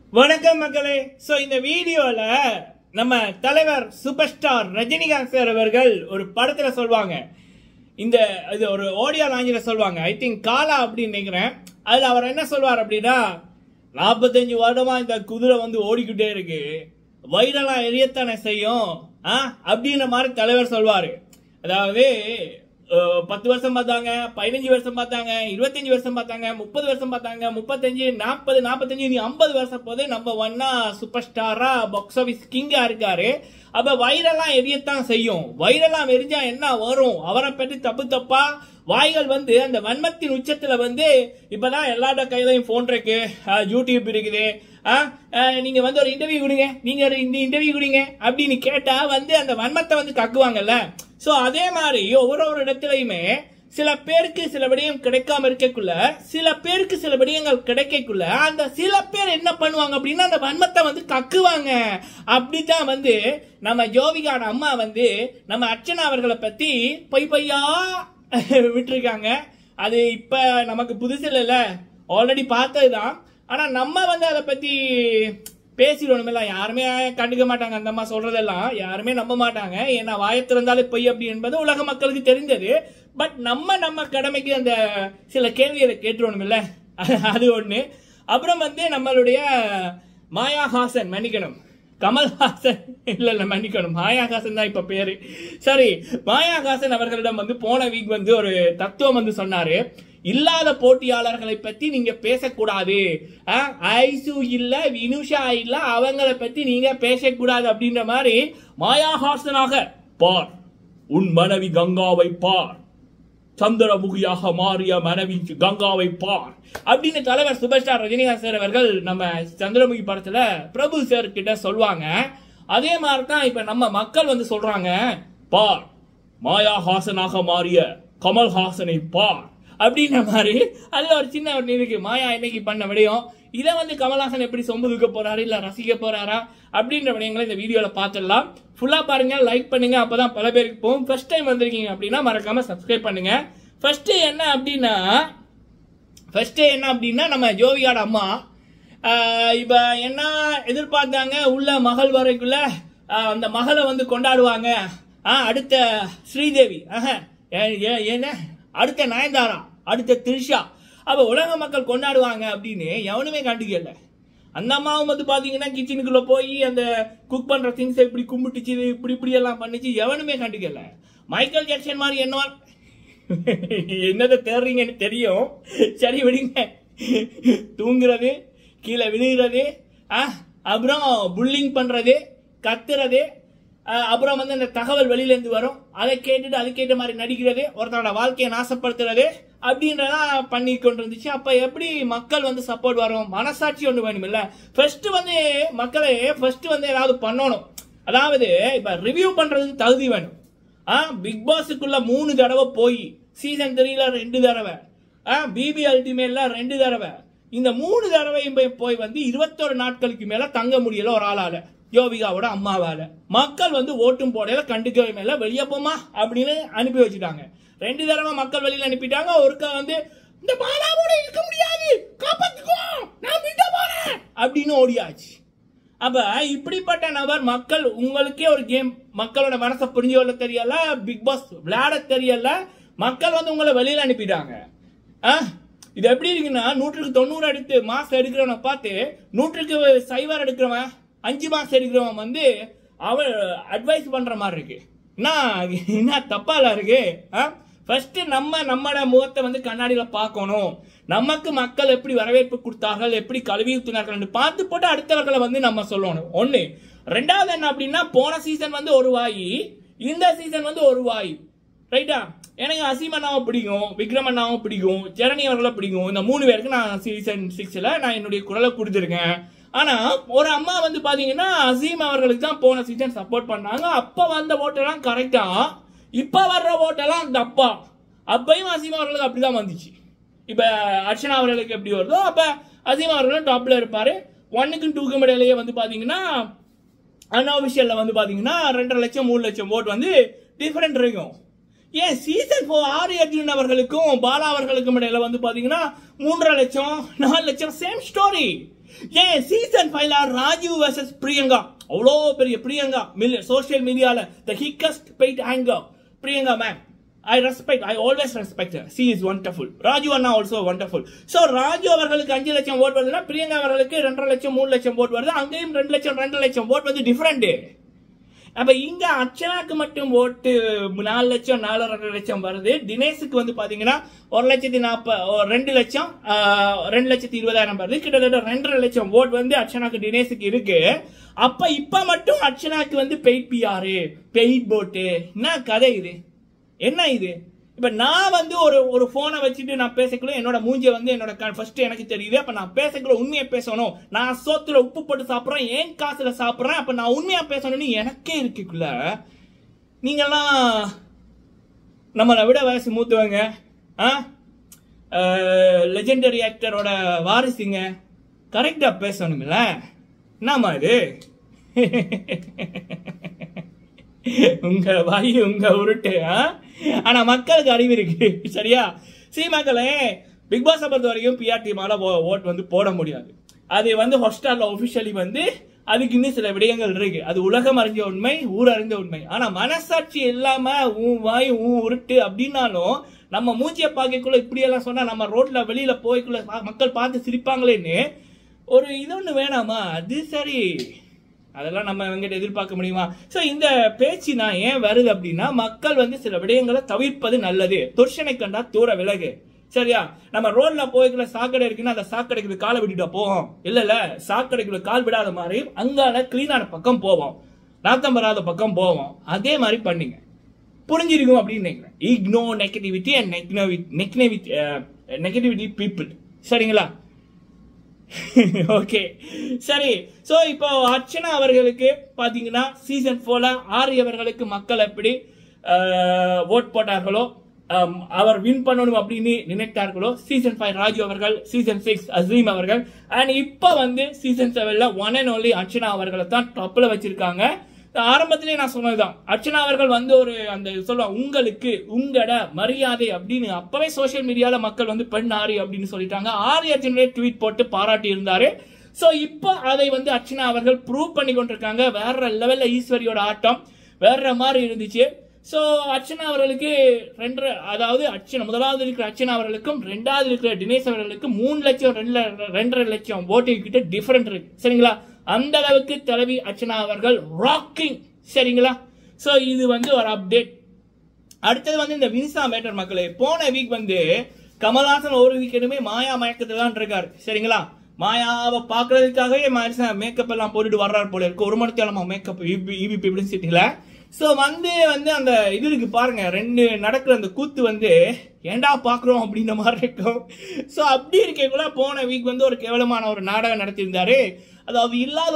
வணக்கம் மக்களே. சோ இந்த வீடியோல நம்ம தலைவர் சூப்பர் ஸ்டார் ரஜினிகாந்த் சார் அவர்கள் ஒரு படத்துல சொல்வாங்க, இந்த இது ஒரு ஆடியோ லாஞ்சில சொல்வாங்க, ஐ திங்க் காலா அப்படின்னு நினைக்கிறேன். அதுல அவர் என்ன சொல்வார் அப்படின்னா, 45 வருடமா இந்த குதிரை வந்து ஓடிக்கிட்டே இருக்கு, வயிறெல்லாம் எரியத்தானே செய்யும் அப்படின்ற மாதிரி தலைவர் சொல்வாரு. அதாவது 10 வருஷம் பார்த்தாங்க, 15 வருஷம் பார்த்தாங்க, 25 வருஷம் பார்த்தாங்க, 30 வருஷம் பார்த்தாங்க, 35, 40, 45, 50 வருஷம் போது நம்ம ஒன்னா சூப்பர் ஸ்டாரா பாக்ஸ் ஆபீஸ் கிங்கா இருக்காரு. அப்ப வைரலாம் எரியத்தான் செய்யும். வைரலாம் எரிஞ்சா என்ன வரும்? அவரை பற்றி தப்பா வாய்கள் வந்து அந்த வன்மத்தின் உச்சத்துல வந்து இப்பதான் எல்லாரோட கையிலையும் போன் இருக்கு, யூடியூப் இருக்குது, நீங்க வந்து ஒரு இன்டர்வியூ கொடுங்க, நீங்க ஒரு இன்டர்வியூ கொடுங்க அப்படின்னு கேட்டா வந்து அந்த வன்மத்தை வந்து கக்குவாங்கல்ல. சோ அதே மாதிரி ஒவ்வொரு இடத்துலயுமே சில பேருக்கு சில விடயம் கிடைக்காம இருக்கக்குள்ள, சில பேருக்கு சில விடயங்கள் கிடைக்கக்குள்ள அந்த சில பேர் என்ன பண்ணுவாங்க அப்படின்னா அந்த வன்மத்தை வந்து கக்குவாங்க. அப்படித்தான் வந்து நம்ம ஜோவிகாட அம்மா வந்து நம்ம அர்ச்சனா அவர்களை பத்தி பொய்யா விட்டுருக்காங்க. அது இப்ப நமக்கு புதுசு இல்ல, ஆல்ரெடி பார்த்ததுதான். ஆனா நம்ம வந்து அதை பத்தி பேசிடணுமில்ல, யாருமே கண்டுக்க மாட்டாங்க. அந்த அம்மா சொல்றதெல்லாம் யாருமே நம்ப மாட்டாங்க. ஏன்னா வாயத்திருந்தாலே பொய் அப்படி என்பது உலக மக்களுக்கு தெரிஞ்சது. பட் நம்ம கடமைக்கு அந்த சில கேள்விகளை கேட்டுருணுமில்ல, அது ஒண்ணு. அப்புறம் வந்து நம்மளுடைய மாயாஹாசன், மன்னிக்கணும், கமல்ஹாசன் இல்ல மன்னிக்கணும், மாயாஹாசன் தான் இப்ப பேரு. சரி, மாயாஹாசன் அவர்களிடம் வந்து போன வீக் வந்து ஒரு தத்துவம் வந்து சொன்னாரு, இல்லாத போட்டியாளர்களை பத்தி நீங்க பேசக்கூடாது, ஐசு இல்ல வினுஷா இல்ல அவங்களை பத்தி நீங்க பேசக்கூடாது அப்படின்ற மாதிரி. மாயாஹாசனாக பார், உன் மனைவி கங்காவை பார், சந்திரமுகியாக மாறிய மனைவி கங்காவை பார் அப்படின்னு தலைவர் சூப்பர் ஸ்டார் ரஜினிகாந்த் சார் அவர்கள் நம்ம சந்திரமுகி படத்துல பிரபு சார் கிட்ட சொல்லுவாங்க. அதே மாதிரிதான் இப்ப நம்ம மக்கள் வந்து சொல்றாங்க, பார், மாயாஹாசனாக மாறிய கமல்ஹாசனை பார் அப்படின்ற மாதிரி. அதுல ஒரு சின்ன ஒரு இருக்கு, மாயா இன்னைக்கு பண்ண விடயம், இதை வந்து கமல்ஹாசன் எப்படி சொம்புதுக்க போறாரு இல்ல ரசிக்க போறாரா அப்படின்ற விடயங்களை இந்த வீடியோல பார்த்துடலாம். ஃபுல்லா பாருங்க, லைக் பண்ணுங்க, அப்பதான் பல பேருக்கு போகும். ஃபர்ஸ்ட் டைம் வந்திருக்கீங்க அப்படின்னா மறக்காம சப்ஸ்கிரைப் பண்ணுங்க. ஃபர்ஸ்ட் என்ன அப்படின்னா நம்ம ஜோவிகாட அம்மா இப்ப என்ன எதிர்பார்த்தாங்க, உள்ள மகள் வரைக்குள்ள அந்த மகளை வந்து கொண்டாடுவாங்க. அடுத்த ஸ்ரீதேவி, என்ன அடுத்த நயன்தாரா, அடுத்த த்ரிஷா, அப்ப உலக மக்கள் கொண்டாடுவாங்க அப்படின்னு எவனுமே கண்டுக்கல. அந்த அம்மாவும் வந்து பாத்தீங்கன்னா கிச்சனுக்குள்ள போய் அந்த குக் பண்ற திங்ஸ் இப்படி கும்பிட்டுச்சு, இப்படி எல்லாம் பண்ணிச்சு, எவனுமே கண்டுக்கல. மைக்கேல் ஜாக்சன் மாதிரி என்னதை தேடுறீங்கன்னு தெரியும், சரி விடுங்க. தூங்குறது, கீழே விழுகிறது, அப்புறம் புல்லிங் பண்றது, கத்துறது, அப்புறம் வந்து அந்த தகவல் வெளியில இருந்து வரும், அதை கேட்டுட்டு அதுக்கேற்ற மாதிரி நடிக்கிறது, ஒருத்தனோட வாழ்க்கையை நாசப்படுத்துறது அப்படின்றதான் பண்ணி கொண்டு இருந்துச்சு. அப்ப எப்படி மக்கள் வந்து சப்போர்ட் வரும்? மனசாட்சி ஒண்ணு வேணும் இல்ல. ஃபர்ஸ்ட் வந்து மக்களை ஃபர்ஸ்ட் வந்து ஏதாவது பண்ணணும். அதாவது இப்ப ரிவ்யூ பண்றதுக்கு தகுதி வேணும். பிக் பாஸுக்குள்ள 3 தடவை போய், சீசன் 3ல 2 தடவை, பிபி அல்டிமேட்ல 2 தடவை, இந்த 3 தடவையும் போய் வந்து 21 நாட்களுக்கு மேல தங்க முடியல ஒரு ஆளால, ஜோவிகாவோட அம்மாவால. மக்கள் வந்து ஓட்டும் போடையில கண்டுக்கவே மேல, வெளியே போமா அப்படின்னு அனுப்பி வச்சுட்டாங்க. 2 தடவை மக்கள் வெளியில அனுப்பிட்டாங்க. ஒருக்கா வந்து இந்த பாலாவோட இருக்க முடியாது, காப்பாத்துக்கோ, நான் வீட்டை போறேன் அப்படின்னு ஓடியாச்சு. அப்ப இப்படிப்பட்ட நபர் மக்கள், உங்களுக்கே ஒரு கேம் மக்களோட மனசை புரிஞ்சு கொள்ள தெரியல, பிக் பாஸ் விளையாட தெரியல, மக்கள் வந்து உங்களை வெளியில அனுப்பிட்டாங்க. இது எப்படி இருக்குன்னா, 100க்கு 90 எடுத்து மாசம் எடுக்கிறவனை பார்த்து 100க்கு 0 எடுக்கிறவன், 5 மாசம் எடுக்கிறவன் வந்து அவன் அட்வைஸ் பண்ற மாதிரி இருக்கு. என்ன தப்பால இருக்கு? ஃபர்ஸ்ட் நம்மளோட முகத்தை வந்து கண்ணாடியில பார்க்கணும். நமக்கு மக்கள் எப்படி வரவேற்பு கொடுத்தார்கள், எப்படி கல்வி ஊத்தினார்கள் பார்த்து போட்டு அடுத்தவர்களை வந்து நம்ம சொல்லணும். ஒண்ணு. ரெண்டாவது என்ன அப்படின்னா, போன சீசன் வந்து ஒரு வாயி, இந்த சீசன் வந்து ஒரு வாயி, ரைட்டா? எனக்கு அசீம் அண்ணாவை பிடிக்கும், விக்ரம் அண்ணாவும் பிடிக்கும், ஜெரணி அவர்களை பிடிக்கும். இந்த 3 பேருக்கு நான் சீசன் 6ல நான் என்னுடைய குரலை கொடுத்துருக்கேன். ஆனா ஒரு அம்மா வந்து பாத்தீங்கன்னா அசீம் அவர்களுக்கு தான் போன சீசன் சப்போர்ட் பண்ணாங்க. அப்ப வந்த ஓட்டெல்லாம் கரெக்டா, இப்ப வர்ற ஓட்டெல்லாம் தப்பா. அப்பயும் அசீம் அவர்களுக்கு அப்படிதான் வந்துச்சு. இப்ப அர்ச்சனா அவர்களுக்கு எப்படி வருதோ அப்ப அசீம் அவர்களும் டாப்ல இருப்பாரு. 1க்கும் 2க்கும் இடையிலேயே வந்து பாத்தீங்கன்னா அன்ஆஃபிஷியல்ல வந்து பாத்தீங்கன்னா 2.5 லட்சம் 3 லட்சம் ஓட் வந்து டிஃபரெண்ட் இருக்கும். ஏன் சீசன் 4 ஆரி அர்ஜுன் அவர்களுக்கும் பாலா அவர்களுக்கும் இடையில வந்து பாத்தீங்கன்னா 3.5 லட்சம் 4 லட்சம் சேம் ஸ்டோரி. ஏன் சீசன் 5ல ராஜீவ் vs பிரியங்கா, அவ்வளோ பெரிய பிரியங்கா சோசியல் மீடியால the highest paid anchor Priyanka ma'am. I always respect her. She is wonderful. Raju Anna also wonderful. So Raju அவர்களுக்கு 5 லட்சம் ஓட் வருதுன்னா பிரியங்கா அவர்களுக்கு 2.5 லட்சம் 3 லட்சம் ஓட் வருது. அங்கேயும் 2 லட்சம் ஓட் வந்து டிஃபரெண்ட். அப்ப இங்க அர்ச்சனாக்கு மட்டும் ஓட்டு 4 லட்சம் 4.5 லட்சம் வருது. தினேஷுக்கு வந்து பாத்தீங்கன்னா 2 லட்சம் 20,000 வருது. கிட்டத்தட்ட 2.5 லட்சம் ஓட் வந்து அர்ச்சனாக்கு தினேஷுக்கு இருக்கு. அப்ப இப்ப மட்டும் அர்ச்சனாக்கு வந்து பெய்ட் பிஆர் பெய்ட் போட்டு என்ன கதை இது, என்ன இது? இப்ப நான் வந்து ஒரு போனை வச்சுட்டு நான் பேசக்குள்ள என்னோட மூஞ்சிய வந்து என்னோட ஃபர்ஸ்ட் எனக்கு தெரியுது. அப்ப நான் பேசக்குள்ள உண்மையை பேசணும். நான் சோத்துல உப்பு போட்டு சாப்பிட்றேன், ஏன் காசுல சாப்பிட்றேன், அப்ப நான் உண்மையா பேசணும்னு எனக்கே இருக்குள்ள. நீங்கெல்லாம் நம்மளை விட வயசு மூத்துவங்க, லெஜெண்டரி ஆக்டரோட வாரிசுங்க, கரெக்டா பேசணும்ல. என்னமா இது? உங்க வாயு உங்க உருட்டு. ஆனா மக்களுக்கு அறிவு இருக்கு சரியா? மக்களே, பிக் பாஸ் பொறுத்த வரைக்கும் பிஆர் டீமால ஓட் வந்து போட முடியாது. அது வந்து ஹாட்ஸ்டார்ல ஒபிஷியலி வந்து அதுக்கு இன்னும் சில விடயங்கள் இருக்கு. அது உலகம் அறிஞ்ச உண்மை, ஊர் அறிஞ்ச உண்மை. ஆனா மனசாட்சி இல்லாம உன் வாய் உன் உருட்டு அப்படின்னாலும் நம்ம மூச்சிய பாக்கக்குள்ள இப்படியெல்லாம் சொன்னா நம்ம ரோட்ல வெளியில போய்க்குள்ள மக்கள் பார்த்து சிரிப்பாங்களேன்னு ஒரு இது ஒண்ணு வேணாமா? அது சரி, அதெல்லாம் நம்ம எங்கிட்ட எதிர்பார்க்க முடியுமா? சோ இந்த பேச்சு நான் ஏன் வருது அப்படின்னா, மக்கள் வந்து சில விடயங்களை தவிர்ப்பது நல்லது. துர்ஷனை கண்டா தூர விலகு சரியா? நம்ம ரோட்ல போய்க்குள்ள சாக்கடை இருக்குன்னா அந்த சாக்கடைக்குள்ள காலை விட்டுட்டா போவோம் இல்ல, சாக்கடைக்குள்ள கால் விடாத மாதிரி அங்கால கிளீனான பக்கம் போவோம், நாத்தம் வராத பக்கம் போவோம். அதே மாதிரி பண்ணீங்க, புரிஞ்சிருக்கும் அப்படின்னு நினைக்கிறேன். Ignore negativity and negativity people. சரிங்களா? ஓகே சரி. சோ இப்போ அர்ச்சனா அவர்களுக்கு பாத்தீங்கன்னா சீசன் 4ல ஆரி அவர்களுக்கு மக்கள் எப்படி ஓட் போட்டார்களோ, அவர் வின் பண்ணணும் அப்படின்னு நினைத்தார்களோ, சீசன் 5 ராஜு அவர்கள், சீசன் 6 அசீம் அவர்கள், அண்ட் இப்ப வந்து சீசன் 7ல ஒன் அண்ட் ஒன்லி அர்ச்சனா அவர்களை தான் டாப்ல வச்சிருக்காங்க. ஆரம்பத்திலே நான் சொன்னதுதான், அர்ச்சனா அவர்கள் வந்து ஒரு அந்த சொல்லுவாங்க உங்களுக்கு உங்களோட மரியாதை அப்படின்னு அப்பவே சோசியல் மீடியால மக்கள் வந்து பெண் ஆரி அப்படின்னு சொல்லிட்டாங்க. ஆரி அர்ஜுனே ட்வீட் போட்டு பாராட்டி இருந்தாரு. சோ இப்போ அதை வந்து அர்ச்சனா அவர்கள் ப்ரூவ் பண்ணி கொண்டிருக்காங்க. வேற லெவல்ல ஈஸ்வரியோட ஆட்டம் வேற மாதிரி இருந்துச்சு. சோ அர்ச்சனா அவர்களுக்கு அதாவது முதலாவது இருக்கிற அர்ச்சனா அவர்களுக்கும் ரெண்டாவது இருக்கிற தினேஷ் அவர்களுக்கும் 3 லட்சம் 2.5 லட்சம் ஓட்டு கிட்ட டிஃபரெண்ட் இருக்கு சரிங்களா? அந்த அளவுக்கு தலைவி அர்ச்சனா அவர்கள் ராக்கிங் சரிங்களா? சோ இது வந்து ஒரு அப்டேட். அடுத்தது வந்து இந்த வினிசா மேட்டர் மக்களே. போன வீக் வந்து கமல்ஹாசன் ஒரு வீக்கெண்டுமே மாயா மயக்கத்துல தான் இருக்காரு சரிங்களா? மாயாவை பாக்குறதுக்காகவே மேக்கப் எல்லாம் போட்டுட்டு வர்றாரு போல இருக்கு. 1 மணி நேரமா மேக்கப் இபிபி சிட்டில. சோ வந்து அந்த இது இருக்கு பாருங்க, 2 நடக்கிற அந்த கூத்து வந்து ஏண்டா பாக்குறோம் அப்படின்ற மாதிரி இருக்கும். சோ அப்படி இருக்கக்குள்ள போன வீக் வந்து ஒரு கேவலமான ஒரு நாடகம் நடத்தியிருந்தாரு. அதாவது இல்லாத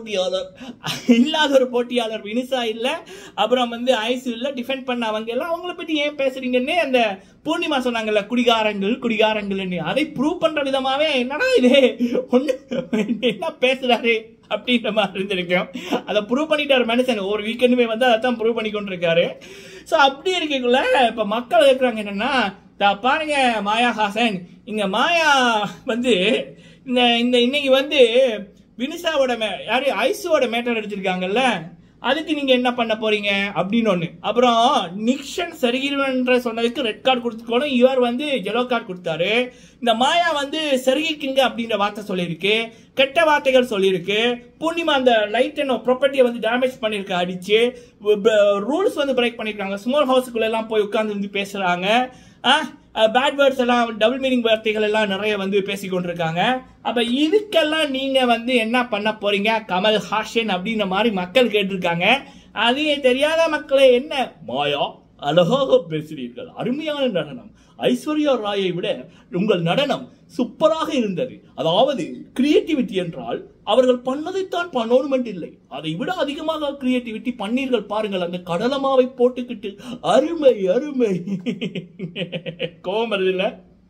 ஒரு போட்டியாளர் வினிசா இல்ல, அப்புறம் வந்து ஐசு இல்ல, டிஃபெண்ட் பண்ண அவங்க எல்லாம் அவங்கள பத்தி ஏன் பேசுறீங்கன்னு அந்த பூர்ணிமா சொன்னாங்கல்ல, குடிகாரங்கள் அதை ப்ரூவ் பண்ற விதமாவே என்னடா இது ஒண்ணு என்ன பேசுறாரு அப்படின்ற மாதிரி இருந்திருக்கும். அதை ப்ரூவ் பண்ணிட்டாரு மனுஷன். ஒரு வீக்கெண்டுமே வந்து அதான் ப்ரூவ் பண்ணி கொண்டிருக்காரு. சோ அப்படி இருக்கக்குள்ள இப்ப மக்கள் இருக்கிறாங்க என்னன்னா, பாருங்க மாயா ஹாசன், இங்க மாயா வந்து இன்னைக்கு வந்து வினிசாவோட யாரு ஐசுவோட மேட்டர் எடுத்திருக்காங்கல்ல, அதுக்கு நீங்க என்ன பண்ண போறீங்க அப்படின்னு ஒண்ணு. அப்புறம் நிக்ஷன் செருகின்ற சொன்னதுக்கு ரெட் கார்டு கொடுத்துக்கணும், இவர் வந்து எல்லோ கார்டு கொடுத்தாரு. இந்த மாயா வந்து செருகிக்குங்க அப்படின்ற வார்த்தை சொல்லியிருக்கு, கெட்ட வார்த்தைகள் சொல்லியிருக்கு. பூர்ணிமா அந்த லைட் அண்ட் ப்ராப்பர்ட்டியை வந்து டேமேஜ் பண்ணிருக்க, அடிச்சு ரூல்ஸ் வந்து பிரேக் பண்ணிருக்காங்க. ஸ்மால் ஹவுஸுக்குள்ள எல்லாம் போய் உட்கார்ந்து வந்து பேசுறாங்க. பேட் வேர்ட்ஸ் எல்லாம், டபுள் மீனிங் வார்த்தைகள் எல்லாம் நிறைய வந்து பேசி கொண்டிருக்காங்க. அப்ப இதுக்கெல்லாம் நீங்க வந்து என்ன பண்ண போறீங்க கமல் ஹாசன் அப்படின்ற மாதிரி மக்கள் கேட்டிருக்காங்க. அதே தெரியாத மக்களே, என்ன மாயா அழகாக பேசுறீர்கள், அருமையான நடனம், ஐஸ்வர்யா ராயை விட உங்கள் நடனம் சூப்பராக இருந்தது. அதாவது கிரியேட்டிவிட்டி என்றால் அவர்கள் பண்ணதைத்தான் பண்ணணும் இல்லை, அதை விட அதிகமாக கிரியேட்டிவிட்டி பண்ணீர்கள் பாருங்கள், அந்த கடலமாவை போட்டுக்கிட்டு அருமை அருமை. கோபம் வருது இல்ல?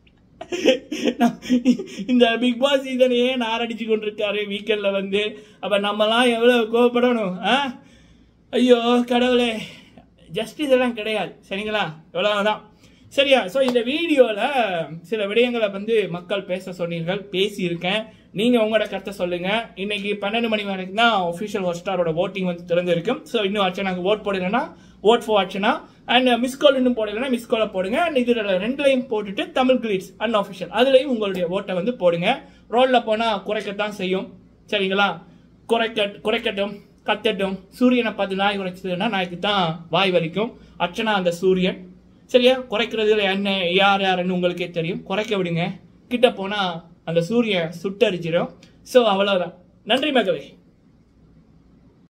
இந்த பிக் பாஸ் சீசனையே நாரடிச்சு கொண்டிருக்காரு வீக்கெண்ட்ல வந்து. அப்ப நம்ம எல்லாம் எவ்வளவு கோவப்படணும்? ஐயோ கடவுளே, ஜஸ்ட் இதெல்லாம் கிடையாது. சரிங்களா? எவ்வளவுதான். சரியா? ஸோ இந்த வீடியோவில் சில விடயங்களை வந்து மக்கள் பேச சொன்னீர்கள், பேசியிருக்கேன். நீங்கள் உங்களோட கருத்தை சொல்லுங்கள். இன்னைக்கு 12 மணி வரைக்கும் தான் ஒஃபிஷியல் ஹாட்ஸ்டாரோட ஓட்டிங் வந்து திறந்திருக்கும். ஸோ இன்னும் அர்ச்சனாக்கு ஓட் போடுங்கன்னா vote for Archana, and missed call இன்னும் போடலைன்னா மிஸ்காலை போடுங்க. அண்ட் இதில் 2லையும் போட்டுட்டு தமிழ் கிளிட்ஸ் அன்அஃபிஷியல் அதுலேயும் உங்களுடைய ஓட்டை வந்து போடுங்க. ரோலில் போனால் குறைக்கத்தான் செய்யும். சரிங்களா? குறைக்கட்டும், கத்தட்டும். சூரியனை பார்த்து நாய் குறைச்சதுன்னா நாய்க்கு தான் வாய் வலிக்கும். அர்ச்சனா அந்த சூரியன். சரியா? குறைக்கிறதுல என்ன யாருன்னு உங்களுக்கே தெரியும். குறைக்க விடுங்க. கிட்ட போனால் அந்த சூரியன் சுட்டரிச்சிடும். ஸோ அவ்வளோதான். நன்றி மகளே.